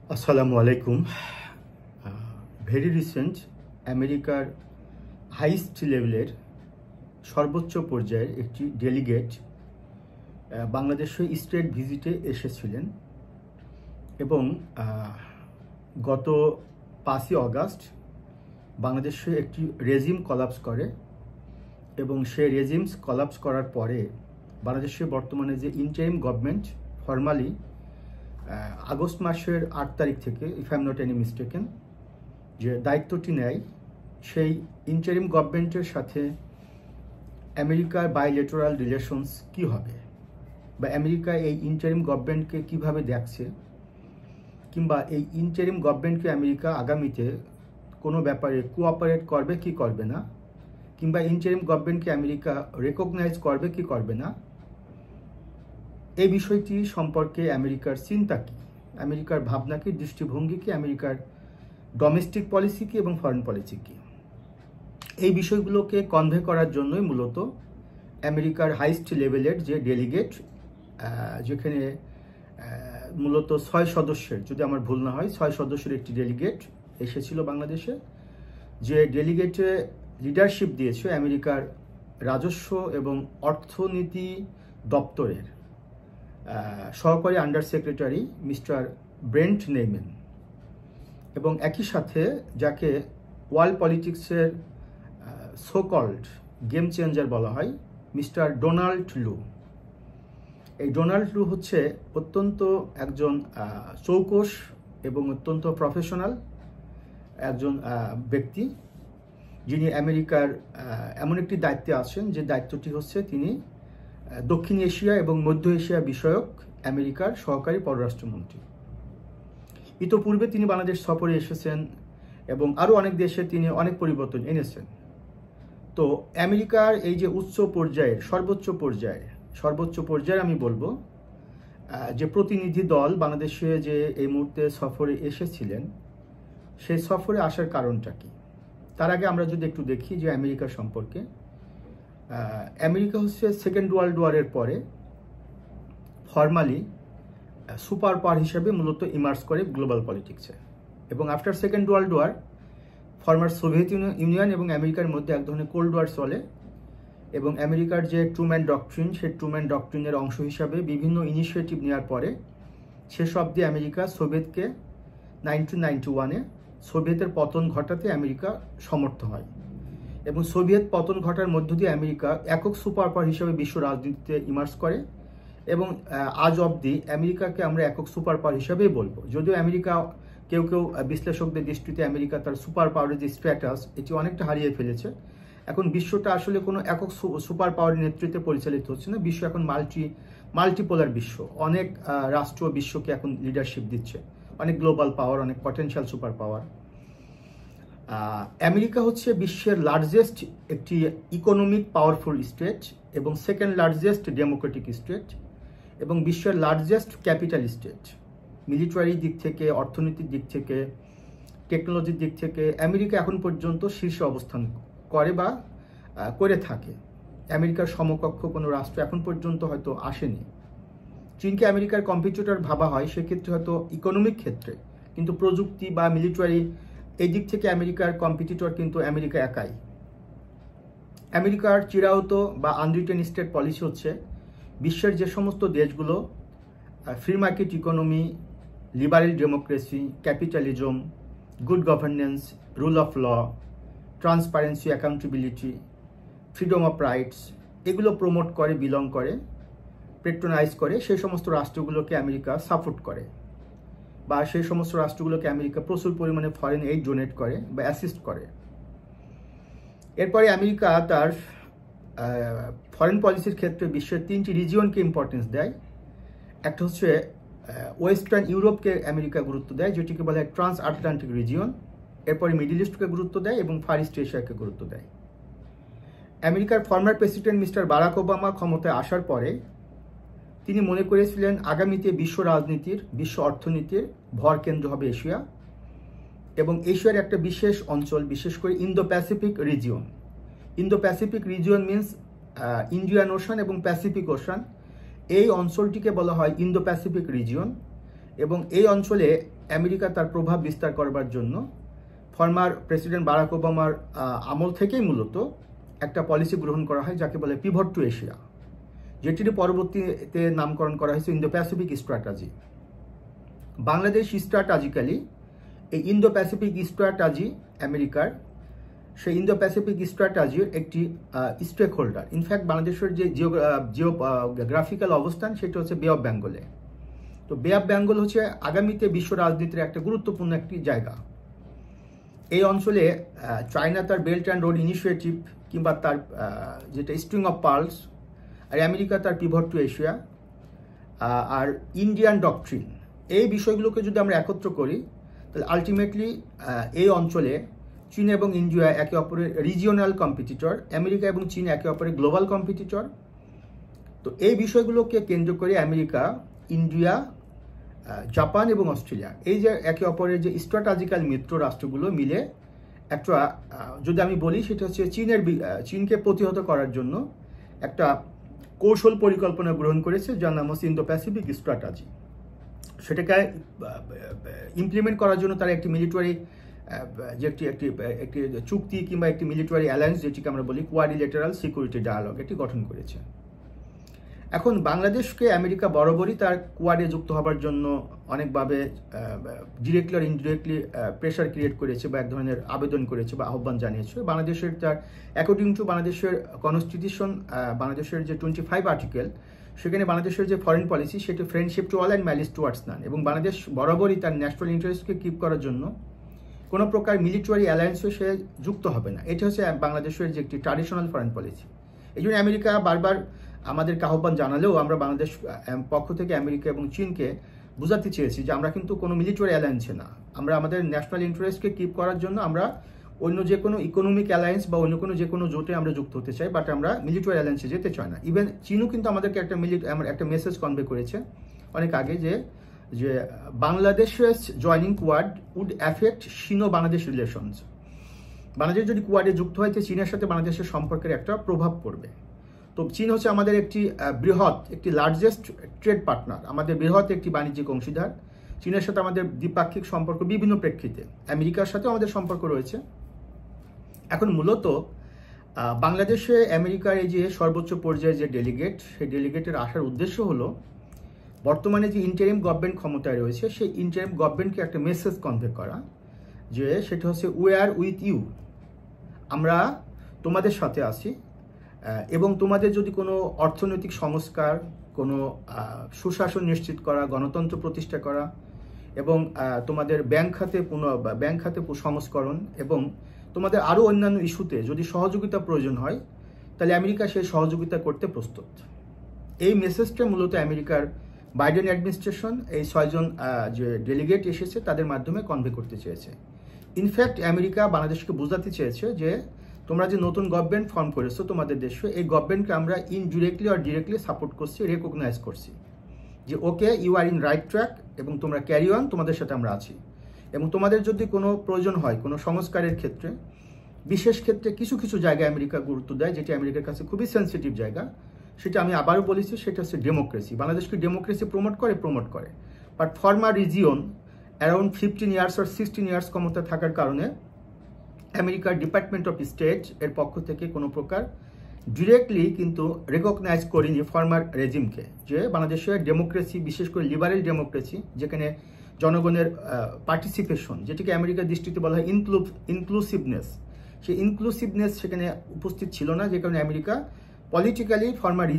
আসসালামু আলাইকুম। Very recent আমেরিকার হাইস্ট লেভেলের সর্বোচ্চ পর্যায়ের একটি ডেলিগেট বাংলাদেশে স্টেট ভিজিটে এসেছিলেন এবং গত 5ই অগাস্ট বাংলাদেশে একটি রেজিম কলাপস করে এবং সেই রেজিমস কলাপস করার পরে বাংলাদেশে বর্তমানে যে ইন্টারিম গভর্নমেন্ট ফর্মালি আগস্ট মাসের 8 তারিখ থেকে, if I am not any mistaken, যে দায়িত্বটি নেয়, সেই ইন্টারিম গভর্নমেন্টের সাথে আমেরিকার বাইলেটারাল রিলেশনস কি হবে, বা আমেরিকা এই ইন্টারিম গভর্নমেন্টকে কিভাবে দেখছে, কিংবা এই ইন্টারিম গভর্নমেন্টকে আমেরিকা আগামীতে কোনো ব্যাপারে কোঅপারেট করবে কি করবে না, কিংবা ইন্টারিম গভর্নমেন্টকে আমেরিকা রেকগনাইজ করবে কি করবে না, এই বিষয়টি সম্পর্কে আমেরিকার চিন্তা কি, আমেরিকার ভাবনা কি, দৃষ্টিভঙ্গি কি, আমেরিকার ডোমেস্টিক পলিসি কি এবং ফরেন পলিসি কি, এই বিষয়গুলোকে কনভে করার জন্যই মূলত আমেরিকার হাইস্ট লেভেলের যে ডেলিগেট, যেখানে মূলত 6 সদস্যের, যদি আমার ভুল না হয়, 6 সদস্যের একটি ডেলিগেট এসেছিল বাংলাদেশে, যে ডেলিগেটে লিডারশিপ দিয়েছে আমেরিকার রাজস্ব এবং অর্থনীতি দপ্তরের সহকারী under secretary mister Brent Neiman, এবং একই সাথে যাকে ওয়ার্ল্ড পলিটিক্সের সো-কল্ড গেম চেঞ্জার বলা হয়, মিস্টার ডোনাল্ড লু। এই ডোনাল্ড লু হচ্ছে অত্যন্ত একজন চৌকস এবং অত্যন্ত প্রফেশনাল একজন ব্যক্তি, যিনি আমেরিকার এমন একটি দায়িত্বে আছেন যে দায়িত্বটি হচ্ছে তিনি দক্ষিণ এশিয়া এবং মধ্য এশিয়া বিষয়ক আমেরিকার সহকারী পররাষ্ট্রমন্ত্রী। ইতোপূর্বে তিনি বাংলাদেশ সফরে এসেছেন এবং আরও অনেক দেশে তিনি অনেক পরিবর্তন এনেছেন। তো আমেরিকার এই যে উচ্চ পর্যায়ের সর্বোচ্চ পর্যায়ে আমি বলবো যে প্রতিনিধি দল বাংলাদেশে যে এই মুহূর্তে সফরে এসেছিলেন, সেই সফরে আসার কারণটা কি, তার আগে আমরা যদি একটু দেখি যে আমেরিকা সম্পর্কে। আমেরিকা হচ্ছে সেকেন্ড ওয়ার্ল্ড ওয়ারের পরে ফর্মালি সুপার পাওয়ার হিসেবে মূলত ইমার্জ করে গ্লোবাল পলিটিক্সে, এবং after second world war former Soviet Union এবং আমেরিকার মধ্যে এক ধরনের কোল্ড ওয়ার চলে, এবং আমেরিকার যে ট্রুম্যান ডক্ট্রিন, সেই ট্রুম্যান ডক্ট্রিনের অংশ হিসাবে বিভিন্ন ইনিশিয়েটিভ নেওয়ার পরে শেষ অবধি আমেরিকা সোভিয়েতকে 1991-এ সোভিয়েতের পতন ঘটাতে আমেরিকা সমর্থ হয়, এবং সোভিয়েত পতন ঘটার মধ্য দিয়ে আমেরিকা একক সুপার পাওয়ার হিসেবে বিশ্ব রাজনীতিতে ইমার্জ করে, এবং আজ অবধি আমেরিকাকে আমরা একক সুপার পাওয়ার হিসেবেই বলবো। যদিও আমেরিকা কেউ বিশ্লেষকদের দৃষ্টিতে আমেরিকা তার সুপার পাওয়ারের যে স্ট্যাটাস, এটি অনেকটা হারিয়ে ফেলেছে। এখন বিশ্বটা আসলে কোনো একক সুপার পাওয়ারের নেতৃত্বে পরিচালিত হচ্ছে না, বিশ্ব এখন মাল্টিপোলার বিশ্ব, অনেক রাষ্ট্র বিশ্বকে এখন লিডারশিপ দিচ্ছে, অনেক গ্লোবাল পাওয়ার, অনেক পটেনশিয়াল সুপার পাওয়ার। আমেরিকা হচ্ছে বিশ্বের লার্জেস্ট একটি ইকোনমিক পাওয়ারফুল স্টেট এবং সেকেন্ড লার্জেস্ট ডেমোক্রেটিক স্টেট এবং বিশ্বের লার্জেস্ট ক্যাপিটাল স্টেট। মিলিটারি দিক থেকে, অর্থনীতির দিক থেকে, টেকনোলজির দিক থেকে আমেরিকা এখন পর্যন্ত শীর্ষে অবস্থান করে বা করে থাকে। আমেরিকার সমকক্ষ কোনো রাষ্ট্র এখন পর্যন্ত হয়তো আসেনি। চীনকে আমেরিকার কম্পিটিটর ভাবা হয় সেক্ষেত্রে হয়তো ইকোনমিক ক্ষেত্রে, কিন্তু প্রযুক্তি বা মিলিটারি এই দিক থেকে আমেরিকার কম্পিটিটর কিন্তু আমেরিকা একাই। আমেরিকার চিরায়ত বা আনরিটেন স্টেট পলিসি হচ্ছে বিশ্বের যে সমস্ত দেশগুলো free market economy, liberal democracy, capitalism, good governance, rule of law, transparency, accountability, freedom of rights, এগুলো প্রমোট করে, বিলং করে, পেট্রোনাইজ করে, সেই সমস্ত রাষ্ট্রগুলোকে আমেরিকা সাপোর্ট করে, বা সেই সমস্ত রাষ্ট্রগুলোকে আমেরিকা প্রচুর পরিমাণে ফরেন এইড ডোনেট করে বা অ্যাসিস্ট করে। এরপরে আমেরিকা তার ফরেন পলিসির ক্ষেত্রে বিশ্বের 3টি রিজিয়নকে ইম্পর্টেন্স দেয়। একটা হচ্ছে ওয়েস্টার্ন ইউরোপকে আমেরিকা গুরুত্ব দেয়, যেটিকে বলা হয় ট্রান্স আটলান্টিক রিজিয়ন। এরপরে মিডল ইস্টকে গুরুত্ব দেয় এবং ফার ইস্ট এশিয়াকে গুরুত্ব দেয়। আমেরিকার former president mister Barack Obama ক্ষমতায় আসার পরে তিনি মনে করেছিলেন আগামীতে বিশ্ব রাজনীতির, বিশ্ব অর্থনীতির ভর কেন্দ্র হবে এশিয়া, এবং এশিয়ার একটা বিশেষ অঞ্চল, বিশেষ করে Indo Pacific region. Indo Pacific region means Indian Ocean এবং প্যাসিফিক ওশান, এই অঞ্চলটিকে বলা হয় ইন্দো প্যাসিফিক রিজিয়ন, এবং এই অঞ্চলে আমেরিকা তার প্রভাব বিস্তার করবার জন্য ফর্মার প্রেসিডেন্ট বারাক ওবামার আমল থেকেই মূলত একটা পলিসি গ্রহণ করা হয় যাকে বলে পিভট টু এশিয়া, যেটির পরবর্তীতে নামকরণ করা হয়েছে Indo Pacific strategy. Bangladesh strategically এই ইন্দো প্যাসিফিক স্ট্র্যাটেজি আমেরিকার, সেই ইন্দো প্যাসিফিক স্ট্র্যাটেজির একটি স্টেক হোল্ডার। ইনফ্যাক্ট বাংলাদেশের যে জিওগ্রাফিক্যাল অবস্থান সেটা হচ্ছে বে অফ বেঙ্গলে। তো বে অফ বেঙ্গল হচ্ছে আগামীতে বিশ্ব রাজনীতির একটা গুরুত্বপূর্ণ একটি জায়গা। এই অঞ্চলে চায়না তার বেল্ট অ্যান্ড রোড ইনিশিয়েটিভ কিংবা তার যেটা স্ট্রিং অফ পার্লস, আর আমেরিকা তার পিভট টু এশিয়া আর ইন্ডিয়ান ডকট্রিন, এই বিষয়গুলোকে যদি আমরা একত্র করি তাহলে আলটিমেটলি এই অঞ্চলে চীন এবং ইন্ডিয়া একে অপরের রিজিওনাল কম্পিটিটর, আমেরিকা এবং চীন একে অপরের গ্লোবাল কম্পিটিটর। তো এই বিষয়গুলোকে কেন্দ্র করে আমেরিকা, ইন্ডিয়া, জাপান এবং অস্ট্রেলিয়া, এই যে একে অপরের যে স্ট্র্যাটেজিক্যাল মিত্র রাষ্ট্রগুলো মিলে একটা, যদি আমি বলি সেটা হচ্ছে চীনকে প্রতিহত করার জন্য একটা কৌশল পরিকল্পনা গ্রহণ করেছে যার নাম হচ্ছে ইন্দো প্যাসিফিক স্ট্র্যাটেজি। সেটাকে ইমপ্লিমেন্ট করার জন্য তারা একটি মিলিটারি যে একটি চুক্তি কিংবা একটি মিলিটারি অ্যালায়েন্স, যেটিকে আমরা বলি কোয়াড্রিলেটারাল সিকিউরিটি ডায়ালগ, এটি গঠন করেছে। এখন বাংলাদেশকে আমেরিকা বরাবরই তার কোয়াডে যুক্ত হবার জন্য অনেকভাবে ডিরেক্টলি আর ইনডিরেক্টলি প্রেশার ক্রিয়েট করেছে বা এক ধরনের আবেদন করেছে বা আহ্বান জানিয়েছে। বাংলাদেশের তার অ্যাকর্ডিং টু বাংলাদেশের কনস্টিটিউশন, বাংলাদেশের যে 25 আর্টিকেল, সেখানে বাংলাদেশের যে ফরেন পলিসি সেটি friendship to all and malice towards none, এবং বাংলাদেশ বরাবরই তার ন্যাশনাল ইন্টারেস্টকে কিপ করার জন্য কোনো প্রকার মিলিটারি অ্যালায়েন্সে সে যুক্ত হবে না। এটা হচ্ছে বাংলাদেশের যে একটি ট্র্যাডিশনাল ফরেন পলিসি। এই জন্য আমেরিকা বারবার আমাদেরকে আহ্বান জানালেও আমরা বাংলাদেশ পক্ষ থেকে আমেরিকা এবং চীনকে বোঝাতে চেয়েছি যে আমরা কিন্তু কোনো মিলিটারি অ্যালায়েন্সে না, আমরা আমাদের ন্যাশনাল ইন্টারেস্টকে কিপ করার জন্য আমরা অন্য যে কোনো ইকোনমিক অ্যালায়েন্স বা অন্য কোনো যে কোনো জোটে আমরা যুক্ত হতে চাই, বাট আমরা মিলিটারি অ্যালায়েন্সে যেতে চাই না। ইভেন চীনও কিন্তু আমাদেরকে একটা মেসেজ কনভে করেছে অনেক আগে যে বাংলাদেশের জয়নিং কোয়াড উড অ্যাফেক্ট চীন ও বাংলাদেশ রিলেশনস। বাংলাদেশ যদি কোয়াডে যুক্ত হয় তো চীনের সাথে বাংলাদেশের সম্পর্কের একটা প্রভাব পড়বে। তো চীন হচ্ছে আমাদের একটি লার্জেস্ট ট্রেড পার্টনার, আমাদের বৃহৎ একটি বাণিজ্যিক অংশীদার। চীনের সাথে আমাদের দ্বিপাক্ষিক সম্পর্ক বিভিন্ন প্রেক্ষিতে, আমেরিকার সাথেও আমাদের সম্পর্ক রয়েছে। এখন মূলত বাংলাদেশে আমেরিকার এই যে সর্বোচ্চ পর্যায়ের যে ডেলিগেট, সেই ডেলিগেটের আসার উদ্দেশ্য হলো বর্তমানে যে ইন্টারিম গভর্নমেন্ট ক্ষমতায় রয়েছে সেই ইন্টারিম গভর্নমেন্টকে একটা মেসেজ কনভে করা, যে সেটা হচ্ছে উই আর উইথ ইউ, আমরা তোমাদের সাথে আছি, এবং তোমাদের যদি কোনো অর্থনৈতিক সংস্কার, কোনো সুশাসন নিশ্চিত করা, গণতন্ত্র প্রতিষ্ঠা করা এবং তোমাদের ব্যাংক খাতে সংস্করণ এবং তোমাদের আরও অন্যান্য ইস্যুতে যদি সহযোগিতা প্রয়োজন হয় তাহলে আমেরিকা সেই সহযোগিতা করতে প্রস্তুত। এই মেসেজটা মূলত আমেরিকার বাইডেন অ্যাডমিনিস্ট্রেশন এই 6 জন যে ডেলিগেট এসেছে তাদের মাধ্যমে কনভে করতে চেয়েছে। ইনফ্যাক্ট আমেরিকা বাংলাদেশকে বোঝাতে চেয়েছে যে তোমরা যে নতুন গভর্নমেন্ট ফর্ম করেছো তোমাদের দেশে, এই গভর্নমেন্টকে আমরা ইনডিরেক্টলি আর ডিরেক্টলি সাপোর্ট করছি, রেকগনাইজ করছি যে okay you are in right track এবং তোমরা ক্যারি অন, তোমাদের সাথে আমরা আছি। এবং তোমাদের যদি কোনো প্রয়োজন হয় কোনো সংস্কারের ক্ষেত্রে, বিশেষ ক্ষেত্রে কিছু কিছু জায়গায় আমেরিকা গুরুত্ব দেয় যেটি আমেরিকার কাছে খুবই সেন্সিটিভ জায়গা, সেটা আমি আবারও বলেছি, সেটা হচ্ছে ডেমোক্রেসি। বাংলাদেশকে ডেমোক্রেসি প্রমোট করে, but former region around 15 years আর 16 ইয়ার্স ক্ষমতা থাকার কারণে আমেরিকার ডিপার্টমেন্ট অফ স্টেট এর পক্ষ থেকে কোনো প্রকার ডিরেক্টলি কিন্তু রেকগনাইজ করেনি ফর্মার রেজিমকে, যে বাংলাদেশের ডেমোক্রেসি, বিশেষ করে লিবারেল ডেমোক্রেসি, যেখানে জনগণের পার্টিসিপেশন, যেটিকে আমেরিকার দৃষ্টিতে বলা হয় ইনক্লুসিভনেস, সেই ইনক্লুসিভনেস সেখানে উপস্থিত ছিল না, যে কারণে আমেরিকা পলিটিক্যালি ফর্মার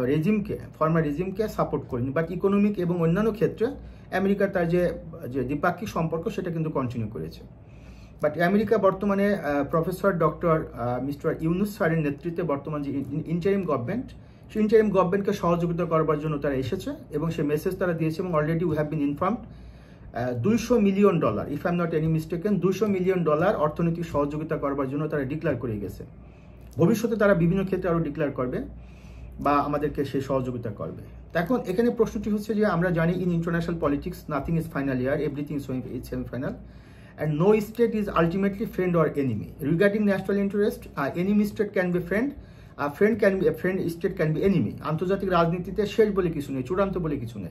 রেজিমকে সাপোর্ট করেনি। বাট ইকোনমিক এবং অন্যান্য ক্ষেত্রে আমেরিকার তার যে দ্বিপাক্ষিক সম্পর্ক সেটা কিন্তু কন্টিনিউ করেছে। বাট আমেরিকা বর্তমানে প্রফেসর ডক্টর মিস্টার ইউনুস স্যারের নেতৃত্বে বর্তমান যে ইন্টারিম গভর্নমেন্ট, সেই ইন্টারিম গভর্নমেন্টকে সহযোগিতা করবার জন্য তারা এসেছে এবং সে মেসেজ তারা দিয়েছে। এবং already we have been informed $200 million, if I am not any mistaken, $200 million অর্থনৈতিক সহযোগিতা করবার জন্য তারা ডিক্লেয়ার করে গেছে। ভবিষ্যতে তারা বিভিন্ন ক্ষেত্রে আরও ডিক্লেয়ার করবে বা আমাদেরকে সে সহযোগিতা করবে। এখন এখানে প্রশ্নটি হচ্ছে যে আমরা জানি in international politics nothing is final ইয়ার, everything is semifinal, and no state is ultimately friend or enemy. Regarding national interest, enemy state can be friend state can be enemy. আন্তর্জাতিক রাজনীতিতে শেষ বলে কিছু নেই, চূড়ান্ত বলে কিছু নেই।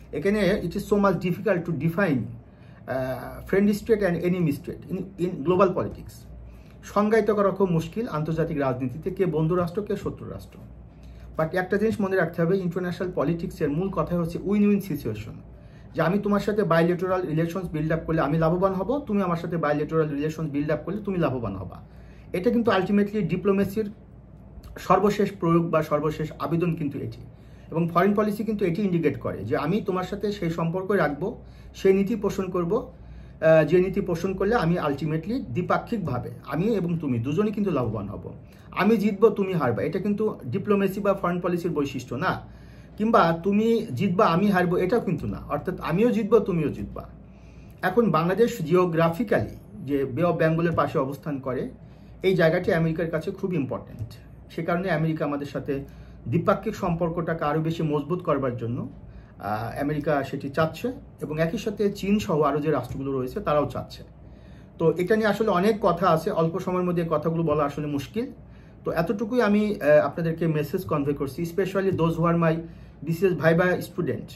এখানে it is so much difficult to define friend state and enemy state in global politics. সংজ্ঞায়িত করা খুব মুশকিল আন্তর্জাতিক রাজনীতিতে, কে বন্ধু রাষ্ট্র কে শত্রু রাষ্ট্র। বাট একটা জিনিস মনে রাখতে হবে, ইন্টারন্যাশনাল পলিটিক্সের মূল কথা হচ্ছে উইন উইন সিচুয়েশন, যে আমি তোমার সাথে বাইলেটারাল রিলেশনস বিল্ড আপ করলে আমি লাভবান হব, তুমি আমার সাথে বাইলেটারাল রিলেশনস বিল্ড আপ করলে তুমি লাভবান হবা। এটা কিন্তু আলটিমেটলি ডিপ্লোমেসির সর্বশেষ প্রয়োগ বা সর্বশেষ আবেদন কিন্তু এটি, এবং ফরেন পলিসি কিন্তু এটি ইন্ডিকেট করে যে আমি তোমার সাথে সেই সম্পর্ক রাখবো, সেই নীতি পোষণ করব, যে নীতি পোষণ করলে আমি আলটিমেটলি দ্বিপাক্ষিকভাবে আমি এবং তুমি দুজনই কিন্তু লাভবান হব। আমি জিতবো তুমি হারবা, এটা কিন্তু ডিপ্লোমেসি বা ফরেন পলিসির বৈশিষ্ট্য না। কিংবা তুমি জিতবা আমি হারবো, এটাও কিন্তু না। অর্থাৎ আমিও জিতবো তুমিও জিতবা। এখন বাংলাদেশ জিওগ্রাফিক্যালি যে বে অফ বেঙ্গলের পাশে অবস্থান করে, এই জায়গাটি আমেরিকার কাছে খুব ইম্পর্ট্যান্ট। সে কারণে আমেরিকা আমাদের সাথে দ্বিপাক্ষিক সম্পর্কটাকে আরও বেশি মজবুত করবার জন্য আমেরিকা সেটি চাচ্ছে, এবং একই সাথে চীন সহ আরও যে রাষ্ট্রগুলো রয়েছে তারাও চাচ্ছে। তো এটা নিয়ে আসলে অনেক কথা আছে, অল্প সময়ের মধ্যে কথাগুলো বলা আসলে মুশকিল। তো এতটুকুই আমি আপনাদেরকে মেসেজ কনভে করছি, specially those who are my BCS viva student.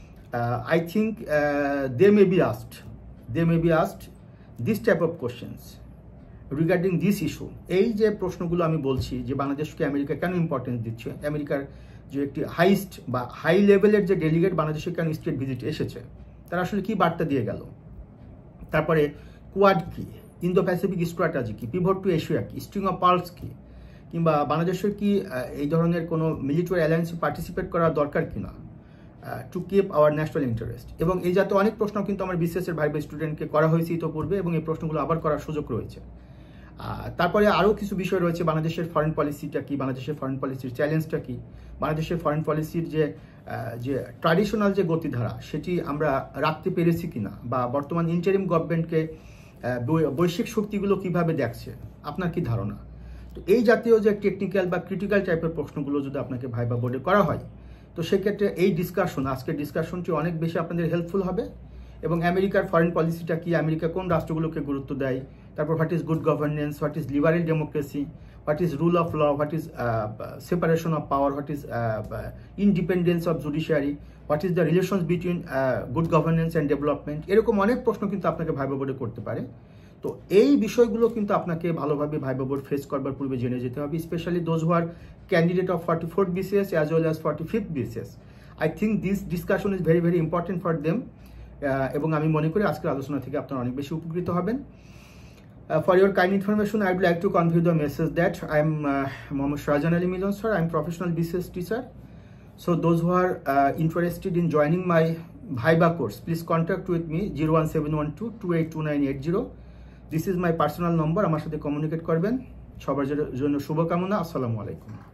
I think they may be asked this type of questions regarding this issue. এই যে প্রশ্নগুলো আমি বলছি যে বাংলাদেশকে আমেরিকা কেন ইম্পর্টেন্স দিচ্ছে, আমেরিকার যে একটি হাইস্ট বা হাই লেভেলের যে ডেলিগেট বাংলাদেশে কেন স্টেট ভিজিট এসেছে, তারা আসলে কি বার্তা দিয়ে গেল, তারপরে কোয়াড কি, ইন্দো প্যাসিফিক স্ট্র্যাটেজি কি, পিভট টু এশিয়া কি, স্ট্রিং অফ পার্লস কি, কিংবা বাংলাদেশের কি এই ধরনের কোনো মিলিটারি অ্যালায়েন্সে পার্টিসিপেট করা দরকার কিনা to keep our national interest. এবং এই জাতীয় অনেক প্রশ্ন কিন্তু আমার বিসিএসের ভাইবা স্টুডেন্টকে করা হয়েছে ইতোপূর্বে, এবং এই প্রশ্নগুলো আবার করার সুযোগ রয়েছে। তারপরে আরও কিছু বিষয় রয়েছে, বাংলাদেশের ফরেন পলিসিটা কি, বাংলাদেশের ফরেন পলিসির চ্যালেঞ্জটা কি, বাংলাদেশের ফরেন পলিসির যে ট্র্যাডিশনাল যে গতিধারা সেটি আমরা রাখতে পেরেছি কিনা, বা বর্তমান ইন্টারিম গভর্নমেন্টকে বৈশ্বিক শক্তিগুলো কিভাবে দেখছে, আপনার কি ধারণা। তো এই জাতীয় যে টেকনিক্যাল বা ক্রিটিক্যাল টাইপের প্রশ্নগুলো যদি আপনাকে ভাইবা বোর্ডে করা হয়, তো সেক্ষেত্রে এই ডিসকাশন, আজকের ডিসকাশনটি অনেক বেশি আপনাদের হেল্পফুল হবে। এবং আমেরিকার ফরেন পলিসিটা কি, আমেরিকা কোন রাষ্ট্রগুলোকে গুরুত্ব দেয়, তারপর what is good governance, what is liberal democracy, what is rule of law, what is separation of power, what is independence of judiciary, what is the relations between good governance and development, এরকম অনেক প্রশ্ন কিন্তু আপনাকে viva বোর্ডে করতে পারে। তো এই বিষয়গুলো কিন্তু আপনাকে ভালোভাবে ভাইবা বোর্ড ফেস করবার পূর্বে জেনে যেতে হবে, specially those who are candidate of 44th BCS as well as 45th BCS. I think this discussion is very very important for them. এবং আমি মনে করি আজকের আলোচনা থেকে আপনারা অনেক বেশি উপকৃত হবেন। For your kind information, I would like to convey the message that I am Mohammad Shahjahan Ali Milon sir. I am professional BCS teacher. So those who are interested in joining my Viva course, please contact with me 01712282980. This is my personal number. আমার সাথে communicate করবেন। সবার জন্য শুভকামনা। আসসালামু আলাইকুম।